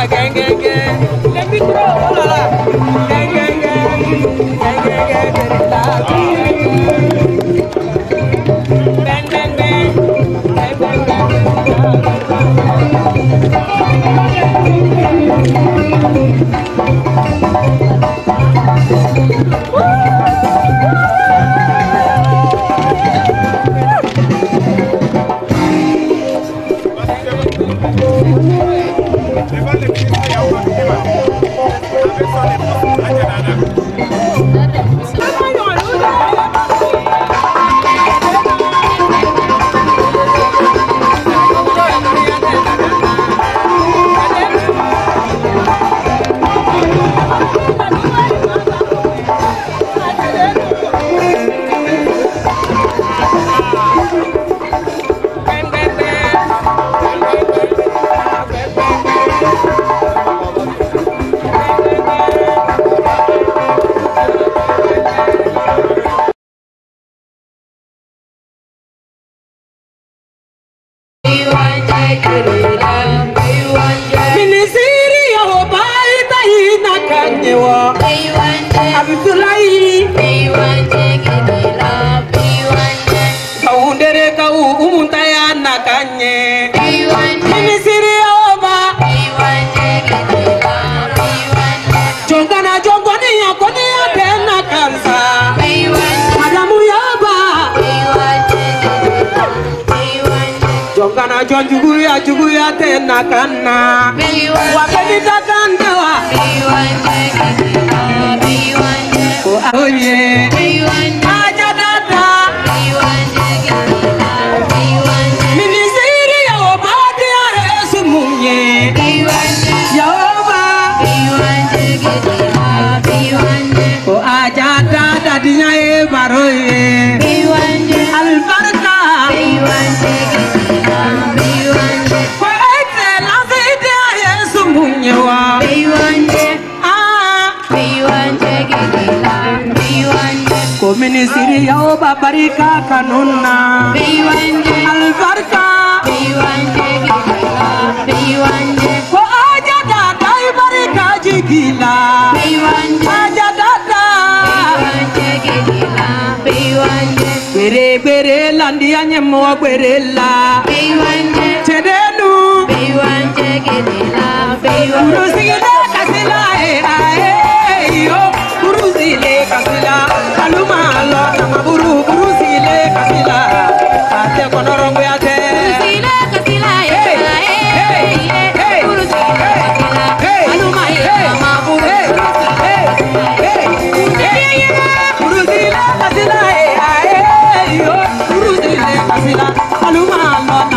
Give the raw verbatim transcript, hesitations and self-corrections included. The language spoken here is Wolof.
gang gang gang. Let me throw la la. Gang gang gang. Gang gang gang. Bang bang bang. Bang bang bang. Jongana jon juguya juguya tena kana wakati takanda wa oh yeah aja dada minisiri ya obadi are sumunye ya oba oh aja dada dinya e baroye albarka Komini siri yao babarika kanuna albarka ko aja dada barika jigila aja dada bere bere landia nyemo bere la chedenu uruzile kasila eh yo uruzile kasila aluma lo na buru uruzile kasila ate konorongo yate uruzile kasila eh uruzile kasila aluma na buru uruzile kasila eh yo uruzile kasila aluma lo